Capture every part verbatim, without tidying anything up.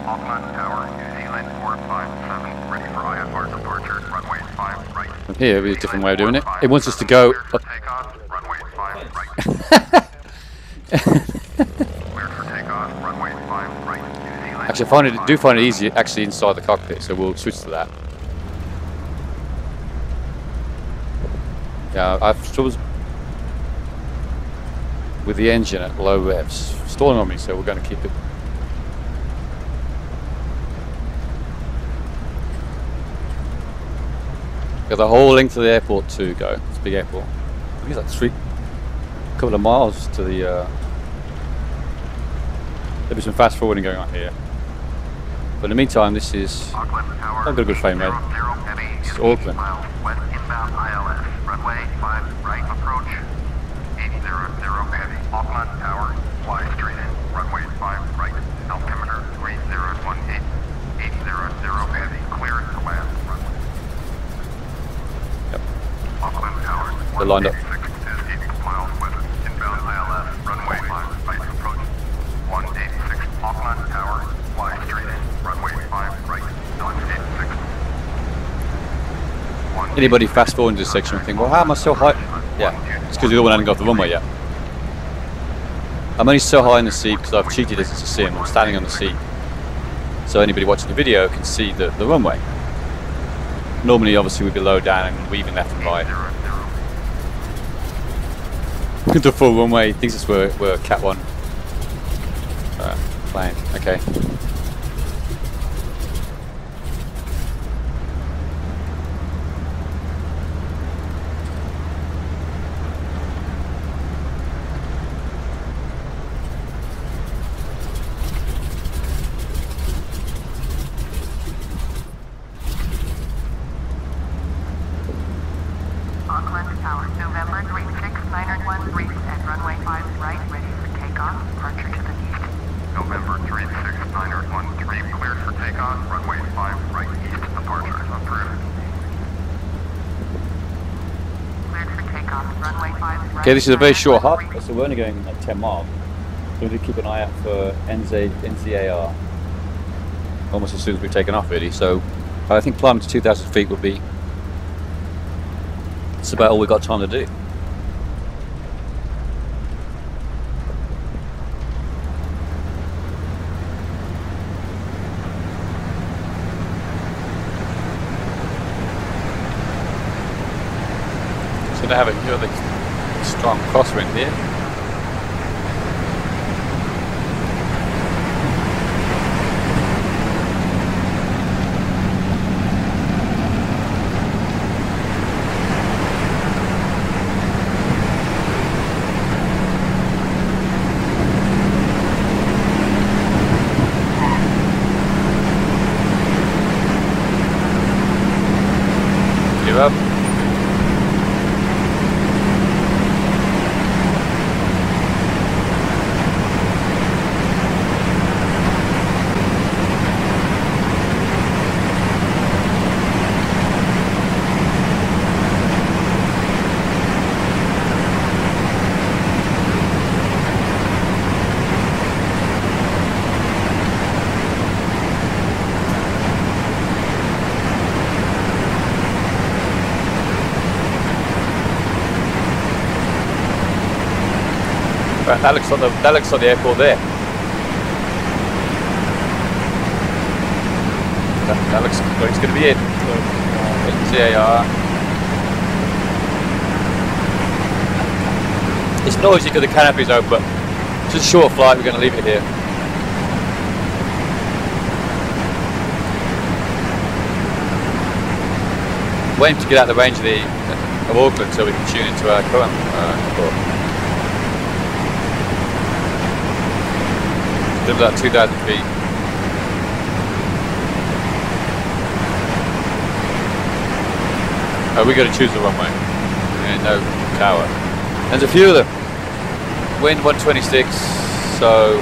Auckland Tower, New Zealand four five seven, ready for I F R departure, runway five right. From here, we have a different way of doing it. It wants us to go up. Takeoff, runway five right. Cleared for takeoff, runway five right, New Zealand. Actually, I find it, do find it easier actually inside the cockpit, so we'll switch to that. Yeah, I've troubles with the engine at low revs. Stalling on me, so we're going to keep it. Got the whole length of the airport to go. It's a big airport. I think it's like three, couple of miles to the. Uh, there'll be some fast forwarding going on here. But in the meantime, this is. I've got a good frame rate. It's Auckland. West inbound I L S, runway five right approach, eight zero zero heavy. Auckland Tower, fly straight in, runway five right, altimeter three zero one eight, eight zero zero heavy, clear to land, runway. Yep. Auckland Tower, They're lined up. is eighty miles west, inbound I L S, runway five right approach, one eighty-six. Auckland Tower, fly straight in, runway five right, one eighty-six. Anybody fast forwarding this section and think, well, how am I so high? Yeah, it's because the other one hasn't got off the runway yet. I'm only so high in the seat because I've cheated as a sim. I'm standing on the seat, so anybody watching the video can see the, the runway. Normally, obviously, we'd be low down and weaving left and right. Look at the full runway. Thinks it's we're, we're Cat one uh, plane. Okay. Auckland Tower, November three six nine one three at runway five right, ready for takeoff, departure to the east. November three six nine one three, cleared for takeoff, runway five right east, departure approved. Cleared for takeoff, runway five right. Okay, this is a very short hop, so we're only going like ten miles. So we need to keep an eye out for N Z A R almost as soon as we've taken off, really. So I think climbing to two thousand feet would be. That's about all we've got time to do. So to have a really strong crosswind here. Up. Right, that looks like the that looks like the airport there. That, that looks like it's going to be it. N Z A R. It's noisy because the canopy's open, but it's just a short flight. We're going to leave it here. Waiting to get out of the range of the of Auckland so we can tune into our current uh, airport. About two thousand feet. Oh, we got to choose the runway. And no tower. There's a few of them. Wind one twenty-six, so.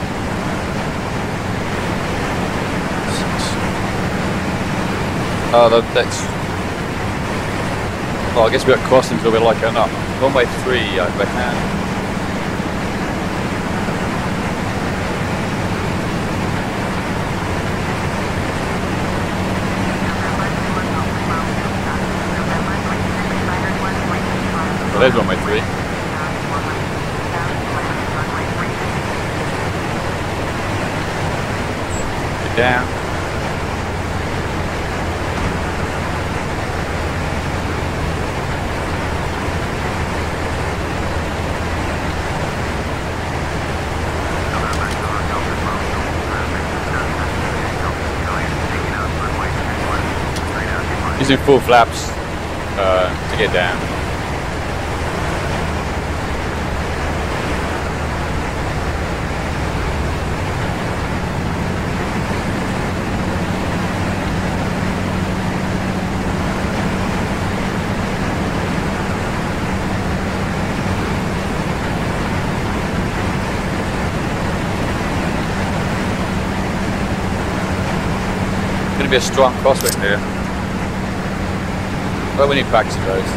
Oh, that's. Oh, I guess we got crossings where we're like going up. Runway three, I reckon. down. Using full flaps uh, to get down. Going to be a strong crosswind here. Well, we need practice of those.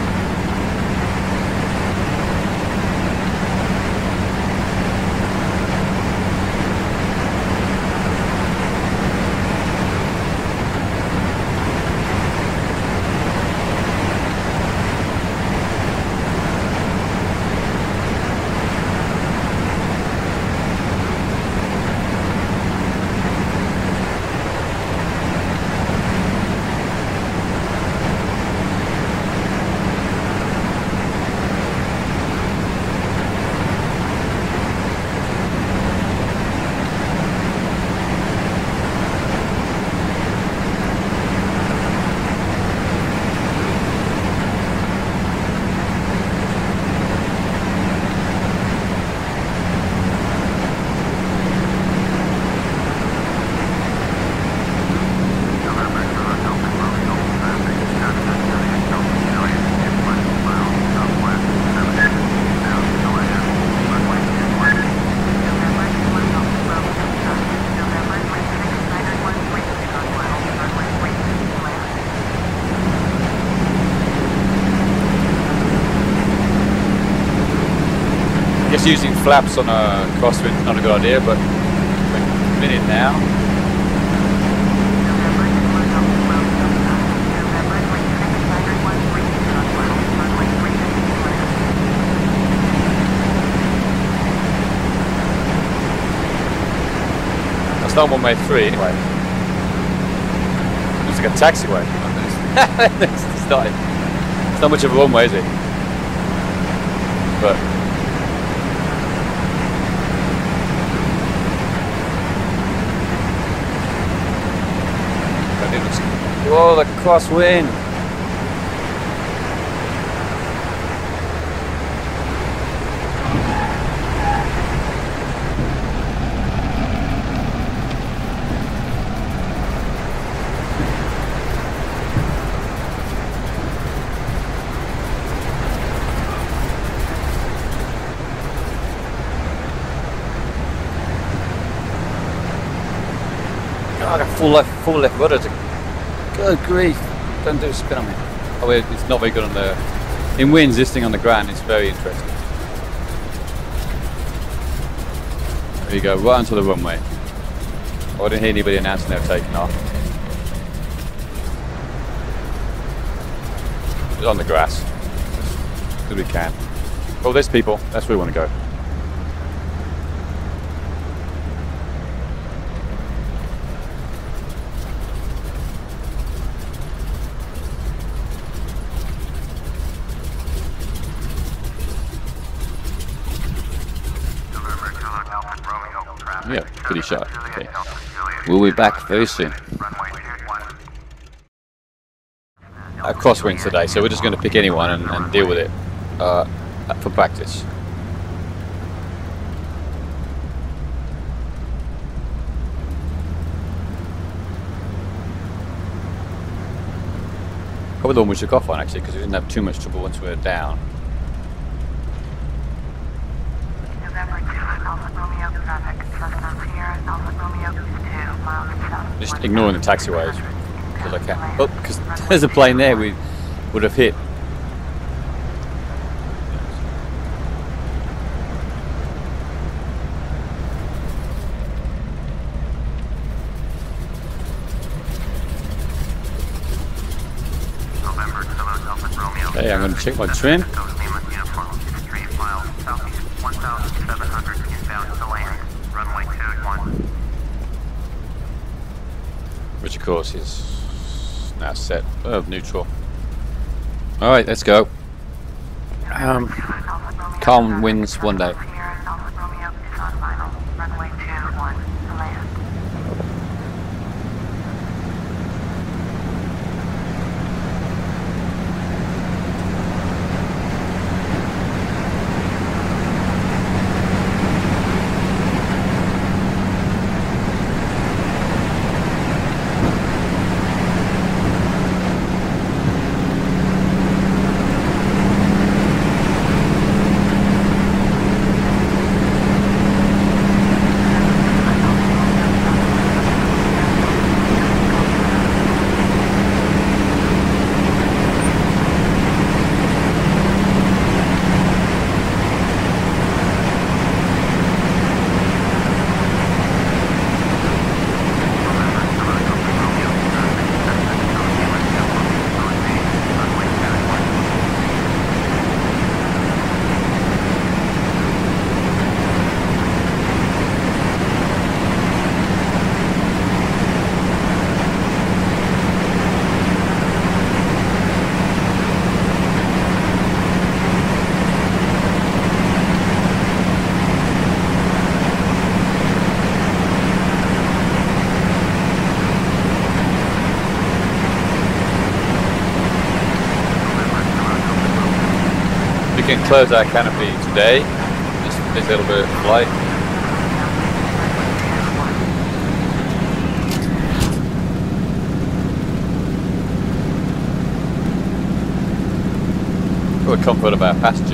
Just using flaps on a crosswind is not a good idea, but we're in it now. That's not one way three anyway. It's like a taxiway. It's not, it's not much of a one way, is it? But whoa, the crosswind! God, a full left, full left rudder. Good grief! Don't do a spin on me. Oh wait, it's not very good on the... In winds, this thing on the ground is very interesting. There you go, right onto the runway. Oh, I didn't hear anybody announcing they were taking off. It's on the grass. As good as we can. Oh, there's people. That's where we want to go. Yeah, pretty sharp. Okay. We'll be back very soon. Uh, crosswinds today, so we're just going to pick anyone and, and deal with it uh, for practice. Probably the one we took off on actually, because we didn't have too much trouble once we were down. Just ignoring the taxiways because I can. Oh, because there's a plane there we would have hit. Okay, I'm going to check my trim. which of course is now set of neutral. Alright, let's go. Um, calm winds one day. We can close our canopy today, just this little bit of light. For the comfort of our passenger.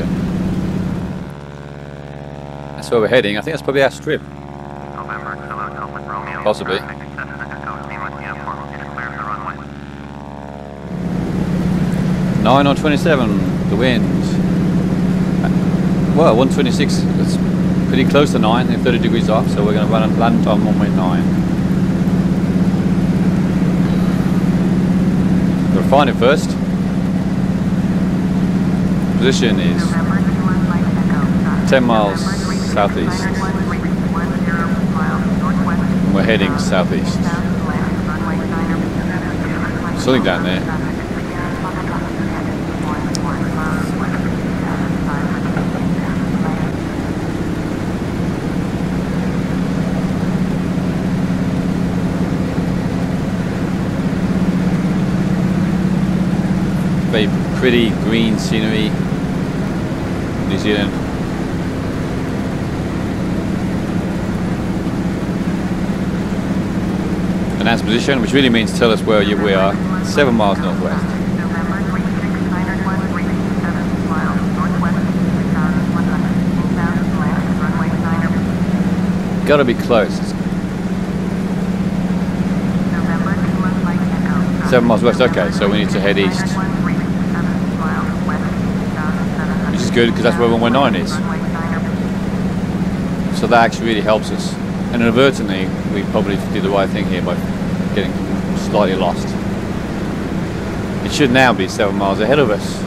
That's where we're heading. I think that's probably our strip. Possibly. nine on twenty-seven, the wind. Well, one twenty-six, that's pretty close to nine, they're thirty degrees off, so we're going to run and land on one way nine. Got to find it first. Position is ten miles southeast. And we're heading southeast. Something down there. Very pretty green scenery, New Zealand. Announced position, which really means tell us where you, we are, seven miles northwest. Gotta be close. Seven miles west, okay, so we need to head east. Which is good because that's where one one nine is. So that actually really helps us. And inadvertently, we probably did the right thing here by getting slightly lost. It should now be seven miles ahead of us.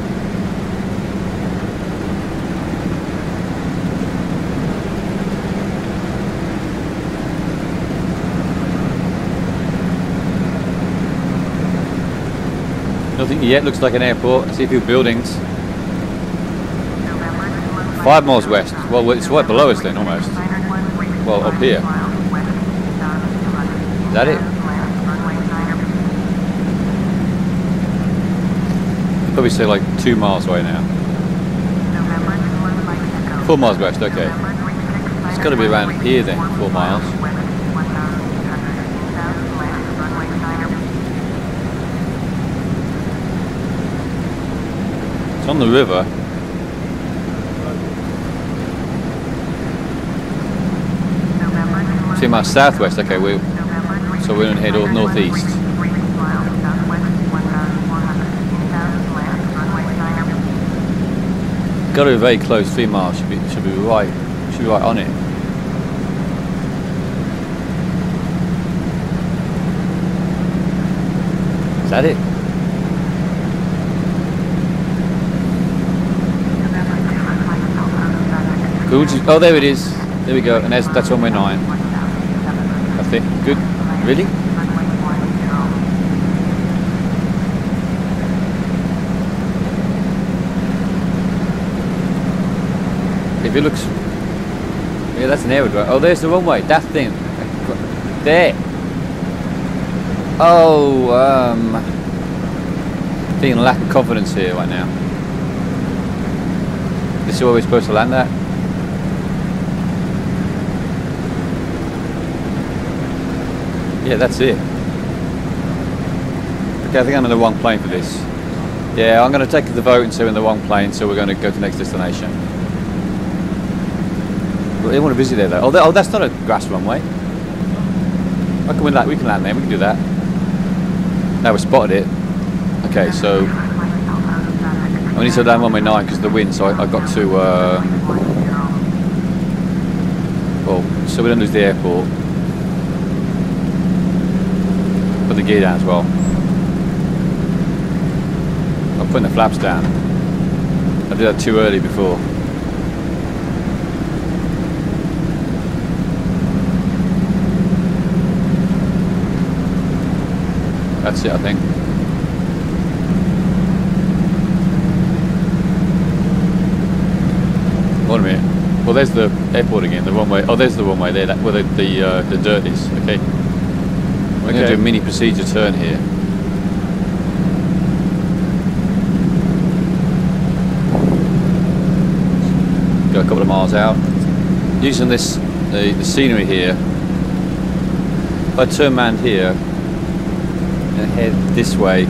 Nothing yet, looks like an airport. I see a few buildings. Five miles west. Well, it's right below us then, almost. Well, up here. Is that it? I'd probably say like two miles away now. Four miles west, okay. It's got to be around here then, four miles. It's on the river. Two miles southwest, okay, we so we're going to head all northeast. Got to be very close, three miles, should be, should be right, should be right on it. Is that it? Good. Oh, there it is. There we go, and that's, that's on my nine. I think. Good. Really? It looks... Yeah, that's an aerodrome. Oh, there's the runway. That thing. There. Oh, um... feeling a lack of confidence here right now. This is where we're supposed to land at. Yeah, that's it. Okay, I think I'm in the wrong plane for this. Yeah, I'm going to take the vote and say we're in the wrong plane, so we're going to go to the next destination. They want to visit there though. Oh, oh, that's not a grass runway. How can we land? We can land there. We can do that. Now we spotted it. Okay, so I need to land runway nine because of the wind. So I, I got to. Uh, well, so we don't lose the airport. Put the gear down as well. I'm putting the flaps down. I did that too early before. That's it, I think. Wait a minute. Well, there's the airport again. The runway. Oh, there's the runway there. That, where the the, uh, the dirt is. Okay. We're okay. Going to do a mini procedure turn here. Go a couple of miles out. Using this the, the scenery here. If I turn round here. And head this way.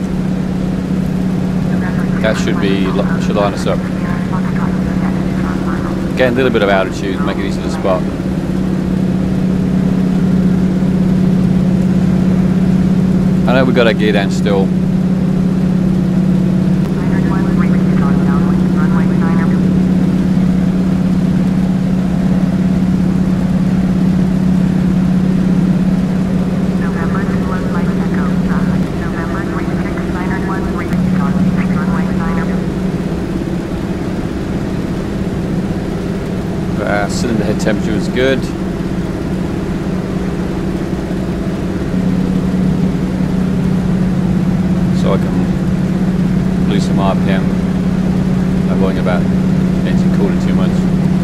That should be should line us up. Getting a little bit of altitude, make it easy to spot. I know we've got our gear down still. Cylinder head temperature is good. So I can lose some R P M. Not worrying about engine cooling too much.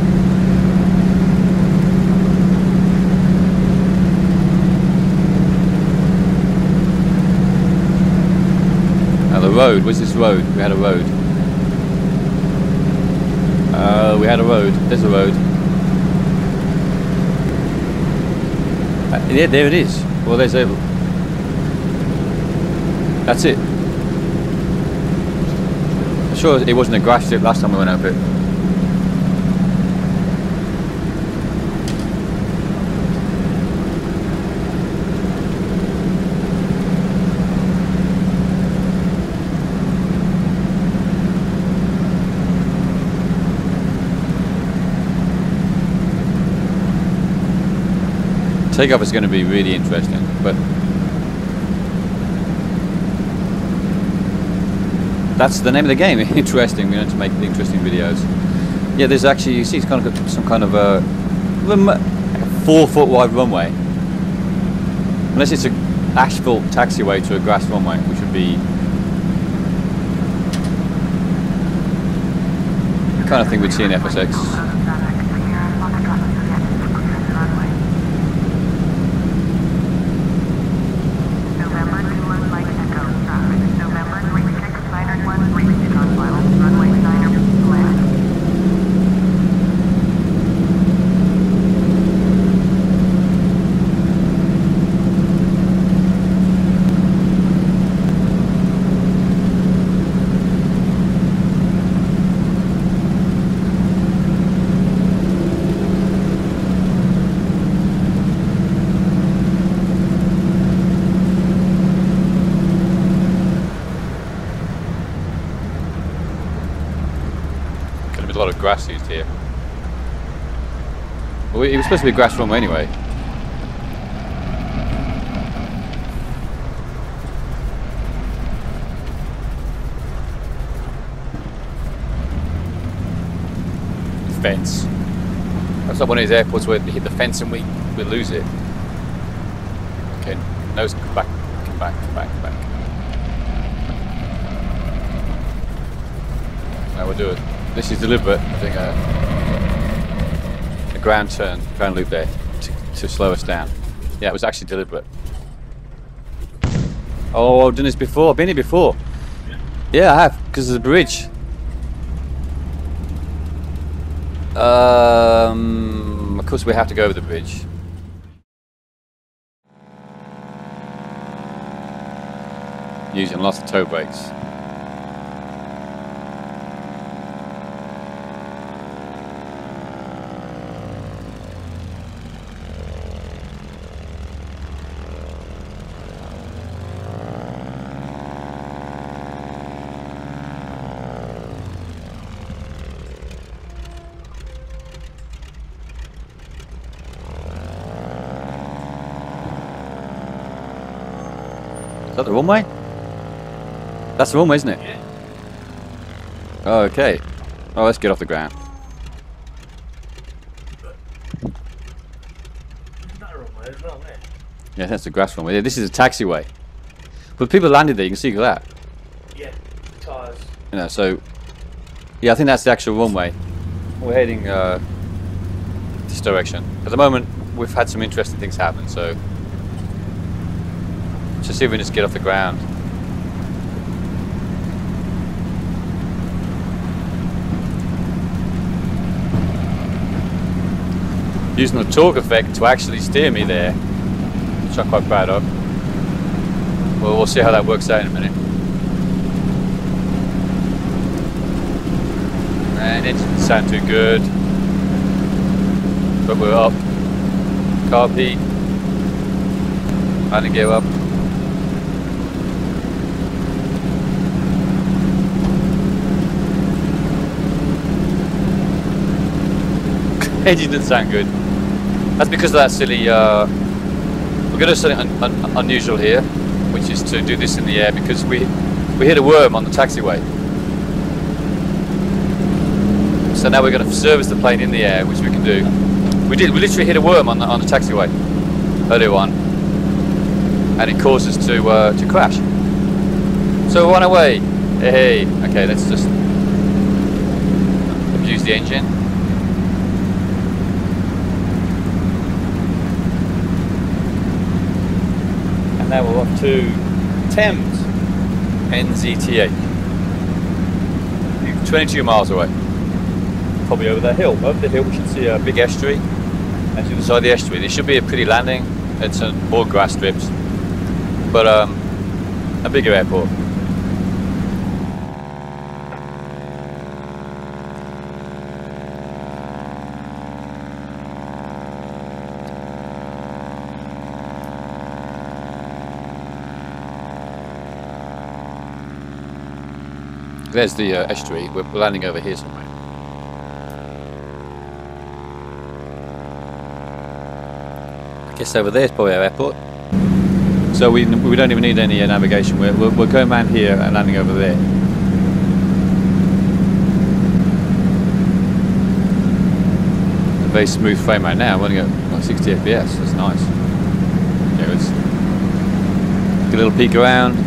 Now the road, where's this road? We had a road. Uh, we had a road. There's a road. Yeah, there it is. Well, there's a. That's it. I'm sure it wasn't a grass strip last time we went over it. Takeoff is going to be really interesting, but that's the name of the game. Interesting. We're going to make interesting videos. Yeah, there's actually, you see, it's kind of got some kind of a four foot wide runway, unless it's an asphalt taxiway to a grass runway, which would be the kind of thing we'd see in F S X. A lot of grass used here. Well, it was supposed to be a grass runway anyway. Fence. That's not one of these airports where they hit the fence and we, we lose it. Okay, nose back, come back, come back, come back. Now we'll do it. This is deliberate, I think. Uh, ground turn, ground loop there to, to slow us down. Yeah, it was actually deliberate. Oh, I've done this before. I've been here before. Yeah, I have, because there's a bridge. Um, of course, we have to go over the bridge. Using lots of toe brakes. Is that the runway? That's the runway, isn't it? Yeah. Oh, okay. Oh, let's get off the ground. Isn't that a runway as well there? Yeah, that's the grass runway. Yeah, this is a taxiway. But people landed there, you can see that. Yeah, the tyres. You know, so yeah, I think that's the actual runway. We're heading uh, this direction. At the moment, we've had some interesting things happen, so just see if we can just get off the ground. Using the torque effect to actually steer me there, which I'm quite proud of. Well, we'll see how that works out in a minute. And it didn't sound too good, but we're up. Carb heat. Landing gear up. Engine didn't sound good. That's because of that silly. Uh, we're going to do something un un unusual here, which is to do this in the air because we we hit a worm on the taxiway. So now we're going to service the plane in the air, which we can do. We did. We literally hit a worm on the on the taxiway earlier on, and it caused us to uh, to crash. So we're on our way. Hey, okay, let's just abuse the engine. And now we're off to Thames, N Z T H. twenty-two miles away. Probably over that hill. Over the hill we should see a big estuary. And to the side of the estuary, this should be a pretty landing. It's on all grass strips, but um, a bigger airport. There's the uh, estuary. We're landing over here somewhere. I guess over there is probably our airport. So we we don't even need any uh, navigation. We're, we're we're going around here and landing over there. A very smooth frame right now. We're only at like sixty F P S. That's nice. Yeah, let's get a little peek around.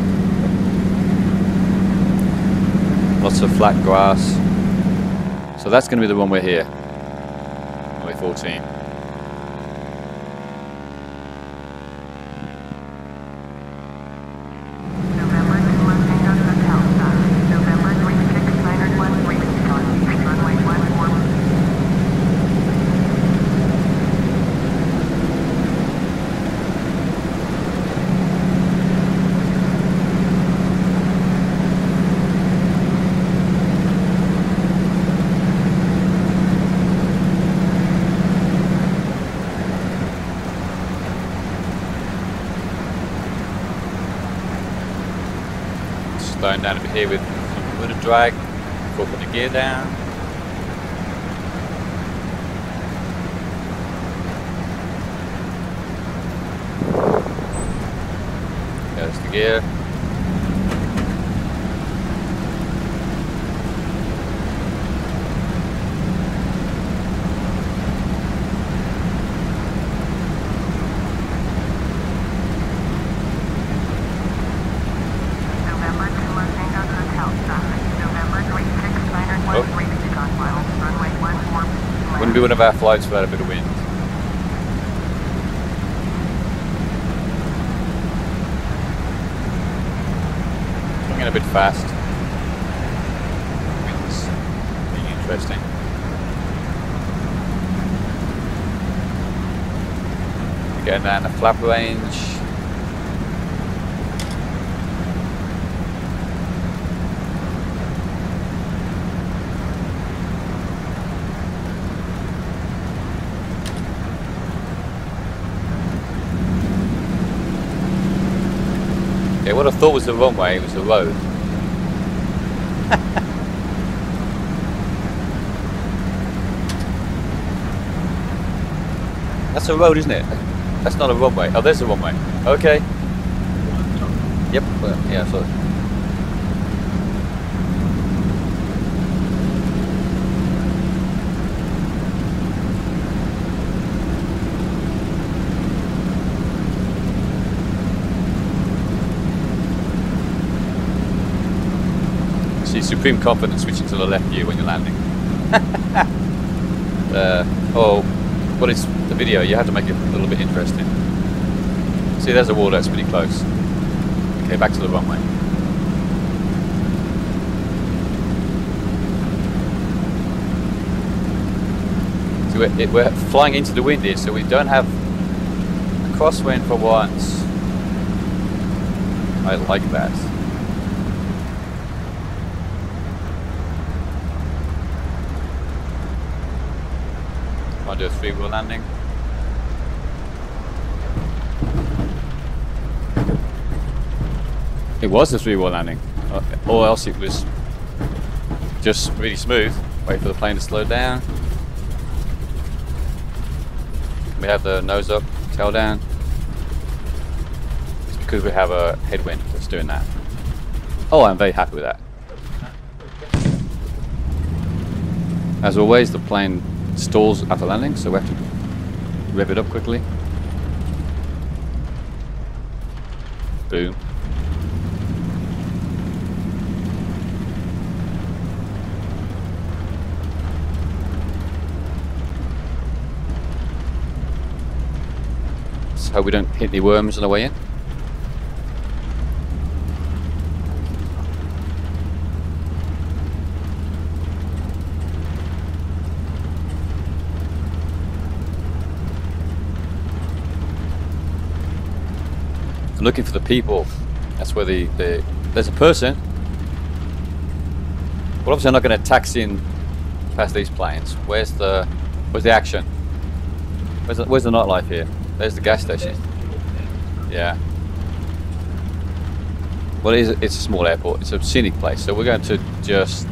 Lots of flat grass. So that's going to be the runway here. Runway fourteen. Slowing down a bit here with a bit of drag before putting the gear down. There's the gear. be one of our flights without a bit of wind. Going a bit fast. Wind's being interesting. Going down the flap range. Okay, what I thought was the runway was the road. That's a road, isn't it? That's not a runway. Oh, there's a runway. Okay. Yep. Well, yeah, I saw it. See, supreme confidence switching to the left view when you're landing. uh, oh, but it's the video. You have to make it a little bit interesting. See, there's a wall that's pretty close. Okay, back to the runway. So we're, it, we're flying into the wind here, so we don't have a crosswind for once. I like that. Do a three-wheel landing. It was a three-wheel landing, or else it was just really smooth. Wait for the plane to slow down. We have the nose up, tail down. It's because we have a headwind that's doing that. Oh, I'm very happy with that. As always, the plane stalls after landing, so we have to rev it up quickly. Boom. So hope we don't hit any worms on the way in. I'm looking for the people. That's where the, the there's a person. Well, obviously I'm not going to taxi in past these planes. Where's the where's the action? Where's the, where's the nightlife here? There's the gas station. Yeah. Well, it is, it's a small airport. It's a scenic place, so we're going to just.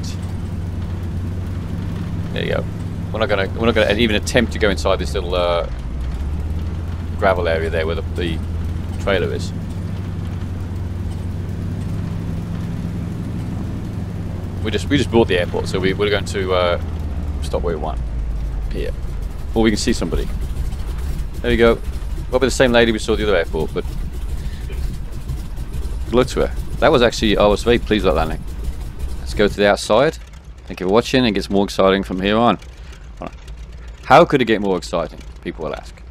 There you go. We're not going to we're not going to even attempt to go inside this little uh, gravel area there where the, the trailer is. We just we just bought the airport, so we, we're going to uh, stop where we want here, or we can see somebody. There you go. Probably the same lady we saw at the other airport, but good luck to her. That was actually I was very pleased with that landing. Let's go to the outside. Thank you for watching. It gets more exciting from here on. How could it get more exciting? People will ask.